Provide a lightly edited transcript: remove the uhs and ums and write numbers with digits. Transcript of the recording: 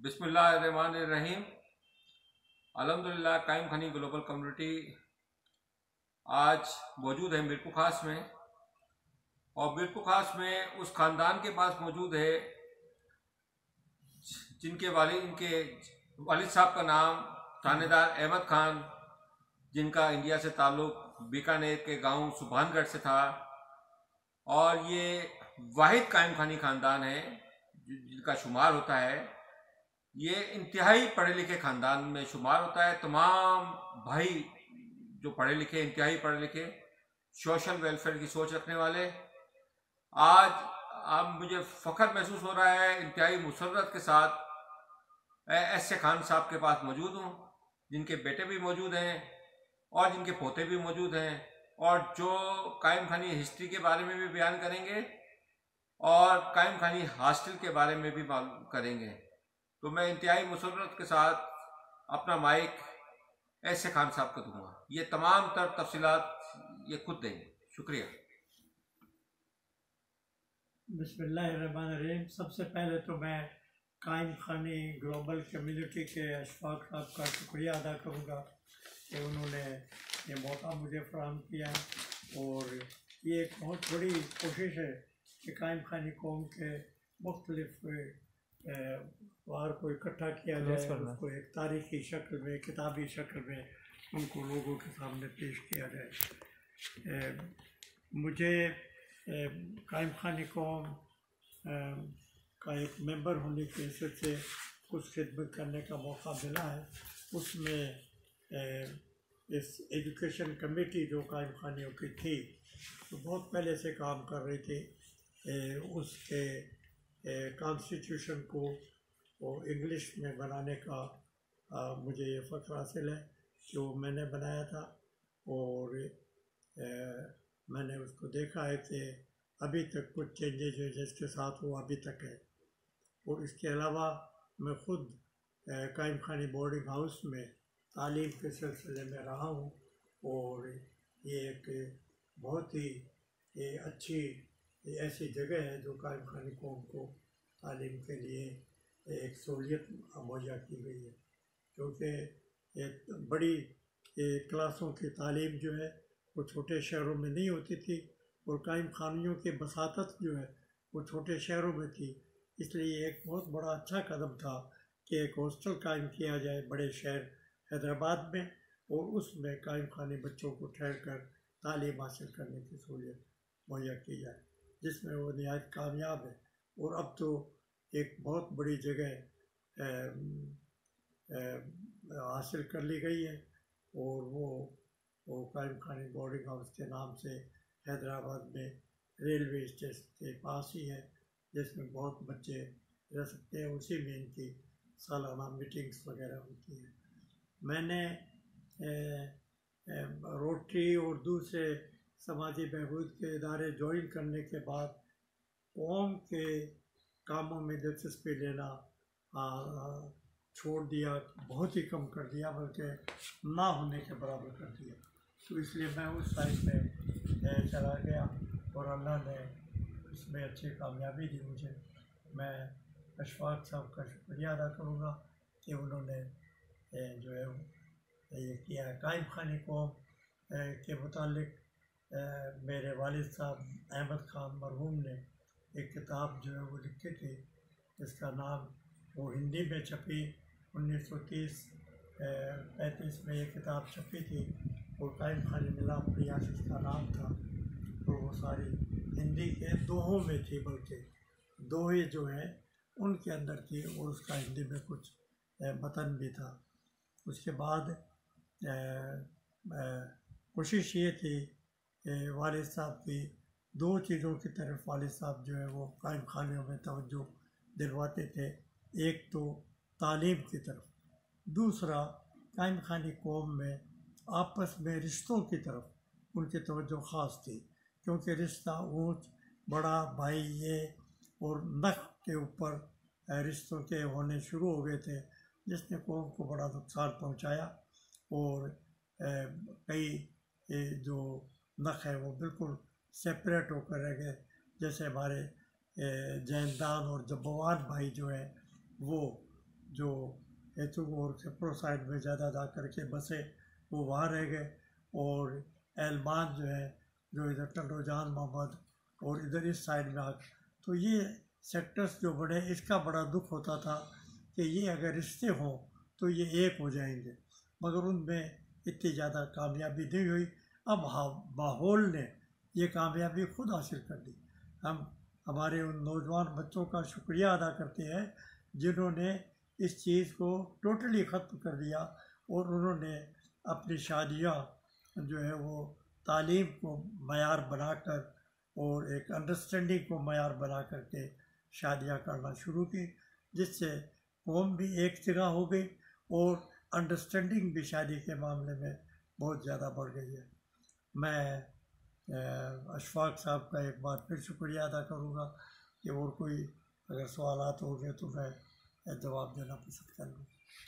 بسم اللہ الرحمن الرحیم۔ الحمدللہ قائم خانی گلوبل کمیونٹی آج موجود ہے میرپور خاص میں، اور میرپور خاص میں اس خاندان کے پاس موجود ہے ان کے والد صاحب کا نام تھانے دار احمد خان، جن کا انڈیا سے تعلق بیکانیر کے گاؤں سبحان گڑھ سے تھا، اور یہ واحد قائم خانی خاندان ہے جن کا شمار ہوتا ہے۔ یہ انتہائی پڑھے لکھے خاندان میں شمار ہوتا ہے۔ تمام بھائی جو پڑھے لکھے، انتہائی پڑھے لکھے، سوشل ویلفیئر کی سوچ رکھنے والے۔ آج اب مجھے فخر محسوس ہو رہا ہے، انتہائی مسرت کے ساتھ ایس اے خان صاحب کے پاس موجود ہوں، جن کے بیٹے بھی موجود ہیں اور جن کے پوتے بھی موجود ہیں، اور جو قائم خانی ہسٹری کے بارے میں بھی بیان کریں گے اور قائم خانی ہاسٹل کے بارے میں بھی معلوم کریں گے۔ تو میں انتہائی مسرت کے ساتھ اپنا مائک ایس اے خان صاحب کو دوں گا، یہ تمام تر تفصیلات یہ خود دیں گے۔ شکریہ۔ بسم اللہ الرحمن الرحیم۔ سب سے پہلے تو میں قائم خانی گلوبل کمیونٹی کے اشفاق صاحب کا شکریہ ادا کروں گا کہ انہوں نے یہ موقع مجھے فراہم کیا ہے، اور یہ ایک بہت بڑی کوشش ہے کہ قائم خانی قوم کے مختلف وار کو اکٹھا کیا جائے، اس کو ایک تاریخی شکل میں، کتابی شکل میں ان کو لوگوں کے سامنے پیش کیا جائے۔ مجھے قائم خانی قوم کا ایک ممبر ہونے کی حیثیت سے کچھ خدمت کرنے کا موقع ملا ہے۔ اس میں اس ایجوکیشن کمیٹی جو قائم خانیوں کی تھی، تو بہت پہلے سے کام کر رہی تھی، اس کے کانسٹیٹیوشن کو انگلش میں بنانے کا مجھے یہ فخر حاصل ہے جو میں نے بنایا تھا، اور میں نے اس کو دیکھا ہے کہ ابھی تک کچھ چینجز جو جس کے ساتھ وہ ابھی تک ہے۔ اور اس کے علاوہ میں خود قائم خانی بورڈنگ ہاؤس میں تعلیم کے سلسلے میں رہا ہوں، اور یہ ایک بہت ہی اچھی ایسی جگہ ہے جو قائم خانی قوم کو تعلیم کے لیے ایک سہولیت مہیا کی گئی ہے، کیونکہ ایک بڑی کلاسوں کی تعلیم جو ہے وہ چھوٹے شہروں میں نہیں ہوتی تھی، اور قائم خانیوں کی بساطت جو ہے وہ چھوٹے شہروں میں تھی۔ اس لیے ایک بہت بڑا اچھا قدم تھا کہ ایک ہاسٹل قائم کیا جائے بڑے شہر حیدرآباد میں، اور اس میں قائم خانی بچوں کو ٹھہر کر تعلیم حاصل کرنے کی سہولیت مہیا کی جائے، جس میں وہ نہایت کامیاب ہے، اور اب تو ایک بہت بڑی جگہ حاصل کر لی گئی ہے، اور وہ قائم خانی بورڈنگ ہاؤس کے نام سے حیدرآباد میں ریلوے اسٹیشن کے پاس ہی ہے، جس میں بہت بچے رہ سکتے ہیں۔ اسی میں ان کی سالانہ میٹنگز وغیرہ ہوتی ہیں۔ میں نے روٹری اور دوسرے سماجی بہبود کے ادارے جوائن کرنے کے بعد قوم کے کاموں میں دلچسپی لینا چھوڑ دیا، بہت ہی کم کر دیا، بلکہ نہ ہونے کے برابر کر دیا۔ تو اس لیے میں اس سائڈ میں چلا گیا، اور اللہ نے اس میں اچھی کامیابی دی مجھے۔ میں اشفاق صاحب کا شکریہ ادا کروں گا کہ انہوں نے جو ہے یہ کیا ہے۔ قائم خانی قوم کے متعلق میرے والد صاحب احمد خان مرحوم نے ایک کتاب جو ہے وہ لکھی تھی، جس کا نام وہ ہندی میں چھپی 1930-35 میں یہ کتاب چھپی تھی، اور قائم خانی ملاپ پریاس اس کا نام تھا۔ تو وہ ساری ہندی کے دوہوں میں تھی، بلکہ دوہے جو ہیں ان کے اندر تھی، اور اس کا ہندی میں کچھ متن بھی تھا۔ اس کے بعد کوشش یہ تھی والد صاحب کی، دو چیزوں کی طرف والد صاحب جو ہے وہ قائم خانیوں میں توجہ دلواتے تھے۔ ایک تو تعلیم کی طرف، دوسرا قائم خانی قوم میں آپس میں رشتوں کی طرف ان کی توجہ خاص تھی، کیونکہ رشتہ اونچ بڑا بھائی یہ اور نخ کے اوپر رشتوں کے ہونے شروع ہو گئے تھے، جس نے قوم کو بڑا نقصان پہنچایا، اور کئی جو نخ ہے وہ بالکل سپریٹ ہو کر رہ گئے، جیسے ہمارے جیندان اور جبوان بھائی جو ہیں وہ جو ہیتھو اور کھپرو سائڈ میں زیادہ ادا کر کے بسے وہ وہاں رہ گئے، اور علمان جو ہے جو ادھر ٹنڈو جان محمد اور ادھر اس سائڈ میں تو یہ سیکٹرز جو بڑے، اس کا بڑا دکھ ہوتا تھا کہ یہ اگر رشتے ہوں تو یہ ایک ہو جائیں گے، مگر ان میں اتنی زیادہ کامیابی نہیں ہوئی۔ اب ماحول نے یہ کامیابی خود حاصل کر لی۔ ہم ہمارے ان نوجوان بچوں کا شکریہ ادا کرتے ہیں جنہوں نے اس چیز کو ٹوٹلی ختم کر دیا، اور انہوں نے اپنی شادیاں جو ہے وہ تعلیم کو معیار بنا کر اور ایک انڈرسٹینڈنگ کو معیار بنا کر کے شادیاں کرنا شروع کی، جس سے قوم بھی ایک جگہ ہو گئی اور انڈرسٹینڈنگ بھی شادی کے معاملے میں بہت زیادہ بڑھ گئی ہے۔ میں اشفاق صاحب کا ایک بار پھر شکریہ ادا کروں گا کہ اور کوئی اگر سوالات ہوں گے تو میں جواب دینا پسند کروں گا۔